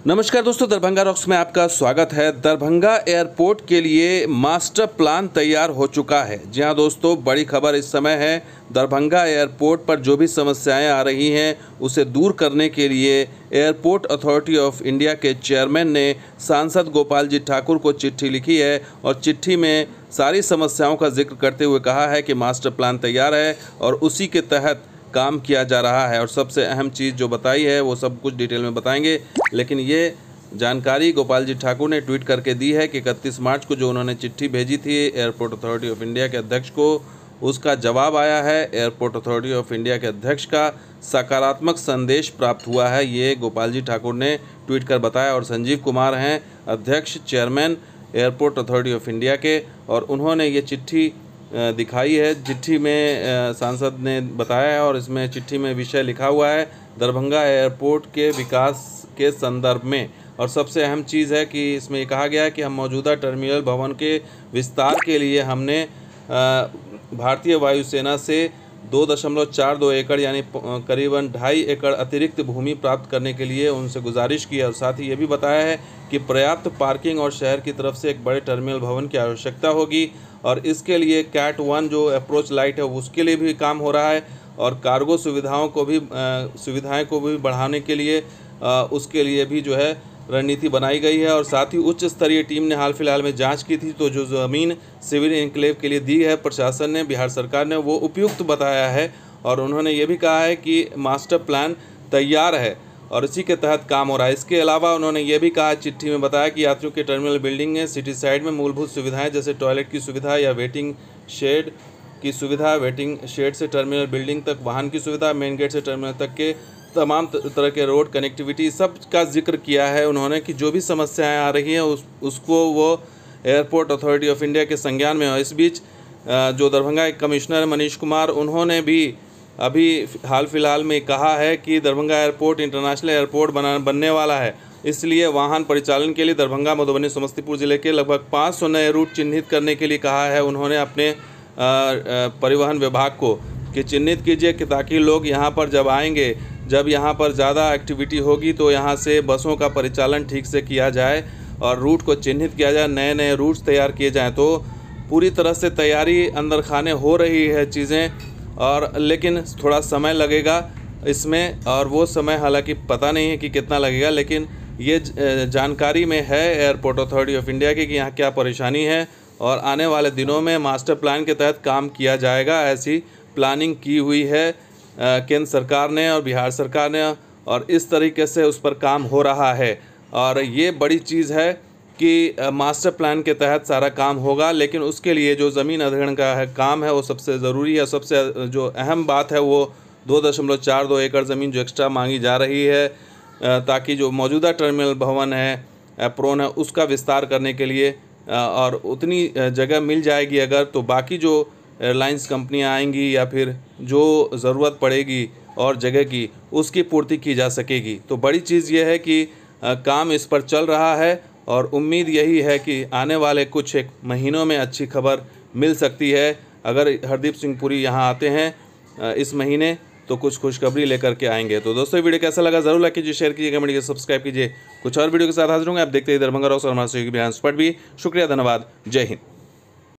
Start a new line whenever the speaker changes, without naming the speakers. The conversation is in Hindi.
नमस्कार दोस्तों, दरभंगा रॉक्स में आपका स्वागत है। दरभंगा एयरपोर्ट के लिए मास्टर प्लान तैयार हो चुका है। जी हाँ दोस्तों, बड़ी खबर इस समय है। दरभंगा एयरपोर्ट पर जो भी समस्याएं आ रही हैं उसे दूर करने के लिए एयरपोर्ट अथॉरिटी ऑफ इंडिया के चेयरमैन ने सांसद गोपाल जी ठाकुर को चिट्ठी लिखी है और चिट्ठी में सारी समस्याओं का जिक्र करते हुए कहा है कि मास्टर प्लान तैयार है और उसी के तहत काम किया जा रहा है। और सबसे अहम चीज़ जो बताई है वो सब कुछ डिटेल में बताएंगे, लेकिन ये जानकारी गोपाल जी ठाकुर ने ट्वीट करके दी है कि 31 मार्च को जो उन्होंने चिट्ठी भेजी थी एयरपोर्ट अथॉरिटी ऑफ इंडिया के अध्यक्ष को, उसका जवाब आया है। एयरपोर्ट अथॉरिटी ऑफ इंडिया के अध्यक्ष का सकारात्मक संदेश प्राप्त हुआ है, ये गोपाल जी ठाकुर ने ट्वीट कर बताया। और संजीव कुमार हैं अध्यक्ष chairman airport authority of India के, और उन्होंने ये चिट्ठी दिखाई है। चिट्ठी में सांसद ने बताया है और इसमें चिट्ठी में विषय लिखा हुआ है दरभंगा एयरपोर्ट के विकास के संदर्भ में। और सबसे अहम चीज़ है कि इसमें कहा गया है कि हम मौजूदा टर्मिनल भवन के विस्तार के लिए हमने भारतीय वायुसेना से 2.42 एकड़ यानी करीबन 2.5 एकड़ अतिरिक्त भूमि प्राप्त करने के लिए उनसे गुजारिश की है। और साथ ही ये भी बताया है कि पर्याप्त पार्किंग और शहर की तरफ से एक बड़े टर्मिनल भवन की आवश्यकता होगी और इसके लिए कैट 1 जो अप्रोच लाइट है उसके लिए भी काम हो रहा है और कार्गो सुविधाएं को भी बढ़ाने के लिए उसके लिए भी जो है रणनीति बनाई गई है। और साथ ही उच्च स्तरीय टीम ने हाल फिलहाल में जांच की थी, तो जो ज़मीन सिविल इनक्लेव के लिए दी है प्रशासन ने, बिहार सरकार ने, वो उपयुक्त बताया है। और उन्होंने ये भी कहा है कि मास्टर प्लान तैयार है और इसी के तहत काम हो रहा है। इसके अलावा उन्होंने ये भी कहा, चिट्ठी में बताया कि यात्रियों के टर्मिनल बिल्डिंग में सिटी साइड में मूलभूत सुविधाएं जैसे टॉयलेट की सुविधा या वेटिंग शेड की सुविधा, वेटिंग शेड से टर्मिनल बिल्डिंग तक वाहन की सुविधा, मेन गेट से टर्मिनल तक के तमाम तरह के रोड कनेक्टिविटी, सब का जिक्र किया है उन्होंने कि जो भी समस्याएं आ रही हैं उसको वो एयरपोर्ट अथॉरिटी ऑफ इंडिया के संज्ञान में हो। इस बीच जो दरभंगा के कमिश्नर मनीष कुमार, उन्होंने भी अभी हाल फिलहाल में कहा है कि दरभंगा एयरपोर्ट इंटरनेशनल एयरपोर्ट बनने वाला है, इसलिए वाहन परिचालन के लिए दरभंगा, मधुबनी, समस्तीपुर जिले के लगभग 500 नए रूट चिन्हित करने के लिए कहा है उन्होंने अपने परिवहन विभाग को कि चिन्हित कीजिए कि ताकि लोग यहाँ पर जब आएंगे, जब यहाँ पर ज़्यादा एक्टिविटी होगी तो यहाँ से बसों का परिचालन ठीक से किया जाए और रूट को चिन्हित किया जाए, नए नए रूट्स तैयार किए जाएँ। तो पूरी तरह से तैयारी अंदर खाने हो रही है चीज़ें, और लेकिन थोड़ा समय लगेगा इसमें, और वो समय हालांकि पता नहीं है कि कितना लगेगा, लेकिन ये जानकारी में है एयरपोर्ट अथॉरिटी ऑफ इंडिया की कि यहाँ क्या परेशानी है और आने वाले दिनों में मास्टर प्लान के तहत काम किया जाएगा। ऐसी प्लानिंग की हुई है केंद्र सरकार ने और बिहार सरकार ने, और इस तरीके से उस पर काम हो रहा है। और ये बड़ी चीज़ है कि मास्टर प्लान के तहत सारा काम होगा, लेकिन उसके लिए जो ज़मीन अधिग्रहण का काम है वो सबसे ज़रूरी है। सबसे जो अहम बात है वो 2.42 एकड़ ज़मीन जो एक्स्ट्रा मांगी जा रही है, ताकि जो मौजूदा टर्मिनल भवन है, एप्रोन है, उसका विस्तार करने के लिए और उतनी जगह मिल जाएगी अगर, तो बाकी जो एयरलाइंस कंपनियां आएंगी या फिर जो ज़रूरत पड़ेगी और जगह की, उसकी पूर्ति की जा सकेगी। तो बड़ी चीज़ ये है कि काम इस पर चल रहा है और उम्मीद यही है कि आने वाले कुछ एक महीनों में अच्छी खबर मिल सकती है। अगर हरदीप सिंह पुरी यहाँ आते हैं इस महीने तो कुछ खुशखबरी लेकर के आएंगे। तो दोस्तों, वीडियो कैसा लगा ज़रूर लाइक कीजिए, शेयर कीजिए, कमेंट कीजिए, सब्सक्राइब कीजिए। कुछ और वीडियो के साथ हाजिर होंगे। आप देखते हैं दरभंगा रॉक्स और हमारे सहयोगी बिहार स्पॉट भी। शुक्रिया, धन्यवाद, जय हिंद।